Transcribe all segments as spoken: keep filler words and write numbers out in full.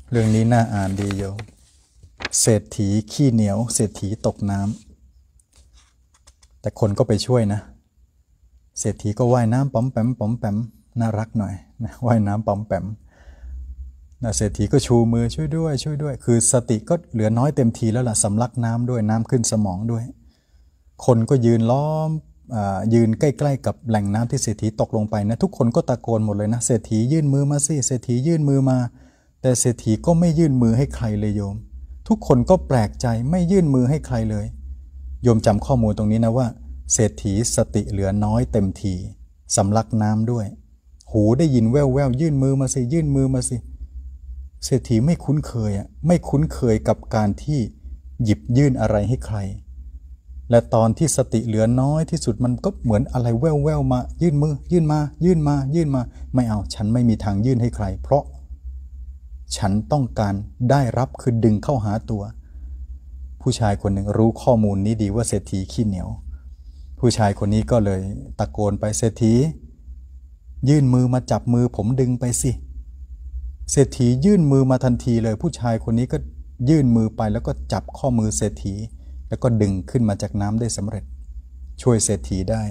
เรื่องนี้น่าอ่านดีโยมเศรษฐีขี้เหนียวเศรษฐีตกน้ำแต่คนก็ไปช่วยนะเศรษฐีก็ว่ายน้ำป๋อมแปมป๋อมแปมน่ารักหน่อยนะว่ายน้ำป๋อมแปมนะเศรษฐีก็ชูมือช่วยด้วยช่วยด้วยคือสติก็เหลือน้อยเต็มทีแล้วล่ะสำลักน้ำด้วยน้ำขึ้นสมองด้วยคนก็ยืนล้อมยืนใกล้ๆกับแหล่งน้ำที่เศรษฐีตกลงไปนะทุกคนก็ตะโกนหมดเลยนะเศรษฐียื่นมือมาสิเศรษฐียื่นมือมาแต่เศรษฐีก็ไม่ยื่นมือให้ใครเลยโยมทุกคนก็แปลกใจไม่ยื่นมือให้ใครเลยโยมจำข้อมูลตรงนี้นะว่าเศรษฐีสติเหลือน้อยเต็มทีสำลักน้ำด้วยหูได้ยินแว่วแว่วยื่นมือมาสิยื่นมือมาสิเศรษฐีไม่คุ้นเคยอ่ะไม่คุ้นเคยกับการที่หยิบยื่นอะไรให้ใครและตอนที่สติเหลือน้อยที่สุดมันก็เหมือนอะไรแว่วแว่วมายื่นมือยื่นมายื่นมายื่นมาไม่เอาฉันไม่มีทางยื่นให้ใครเพราะฉันต้องการได้รับคือดึงเข้าหาตัวผู้ชายคนหนึ่งรู้ข้อมูลนี้ดีว่าเศรษฐีขี้เหนียวผู้ชายคนนี้ก็เลยตะโกนไปเศรษฐียื่นมือมาจับมือผมดึงไปสิเศรษฐียื่นมือมาทันทีเลยผู้ชายคนนี้ก็ยื่นมือไปแล้วก็จับข้อมือเศรษฐีแล้วก็ดึงขึ้นมาจากน้ำได้สำเร็จช่วยเศรษฐีได้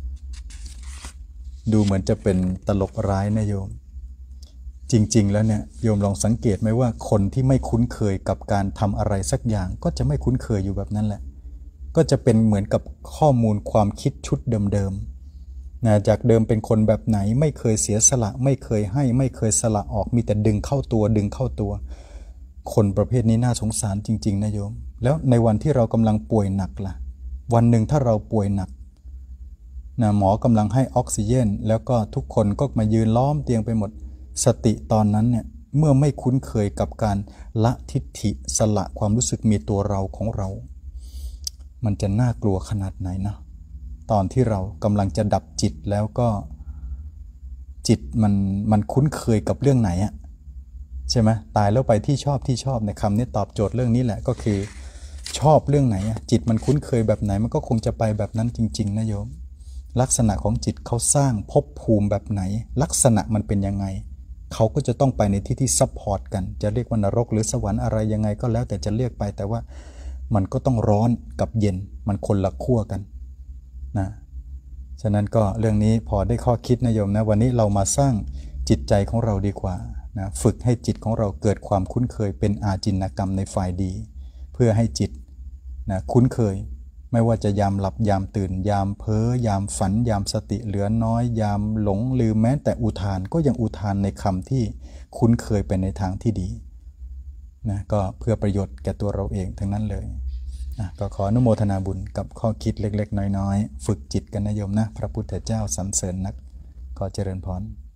ดูเหมือนจะเป็นตลกร้ายนะโยมจริงๆแล้วเนี่ยโยมลองสังเกตไหมว่าคนที่ไม่คุ้นเคยกับการทำอะไรสักอย่างก็จะไม่คุ้นเคยอยู่แบบนั้นแหละก็จะเป็นเหมือนกับข้อมูลความคิดชุดเดิมๆนะจากเดิมเป็นคนแบบไหนไม่เคยเสียสละไม่เคยให้ไม่เคยสละออกมีแต่ดึงเข้าตัวดึงเข้าตัวคนประเภทนี้น่าสงสารจริงๆนะโยมแล้วในวันที่เรากำลังป่วยหนักล่ะวันหนึ่งถ้าเราป่วยหนักนะหมอกำลังให้ออกซิเจนแล้วก็ทุกคนก็มายืนล้อมเตียงไปหมดสติตอนนั้นเนี่ยเมื่อไม่คุ้นเคยกับการละทิฏฐิสละความรู้สึกมีตัวเราของเรามันจะน่ากลัวขนาดไหนนะตอนที่เรากำลังจะดับจิตแล้วก็จิตมันมันคุ้นเคยกับเรื่องไหนอะใช่ไหมตายแล้วไปที่ชอบที่ชอบในคำนี้ตอบโจทย์เรื่องนี้แหละก็คือชอบเรื่องไหนอะจิตมันคุ้นเคยแบบไหนมันก็คงจะไปแบบนั้นจริงๆนะโยมลักษณะของจิตเขาสร้างภพภูมิแบบไหนลักษณะมันเป็นยังไงเขาก็จะต้องไปในที่ที่ซัพพอร์ตกันจะเรียกว่านรกหรือสวรรค์อะไรยังไงก็แล้วแต่จะเรียกไปแต่ว่ามันก็ต้องร้อนกับเย็นมันคนละขั้วกันนะฉะนั้นก็เรื่องนี้พอได้ข้อคิดนะโยมนะวันนี้เรามาสร้างจิตใจของเราดีกว่านะฝึกให้จิตของเราเกิดความคุ้นเคยเป็นอาจินกรรมในฝ่ายดีเพื่อให้จิตนะคุ้นเคยไม่ว่าจะยามหลับยามตื่นยามเพ้อยามฝันยามสติเหลือน้อยยามหลงลืมแม้แต่อุทานก็ยังอุทานในคำที่คุ้นเคยไปในทางที่ดีนะก็เพื่อประโยชน์แก่ตัวเราเองทั้งนั้นเลยนะก็ขออนุโมทนาบุญกับข้อคิดเล็กๆน้อยๆฝึกจิตกันนะโยมนะพระพุทธเจ้าสรรเสริญนักขอเจริญพร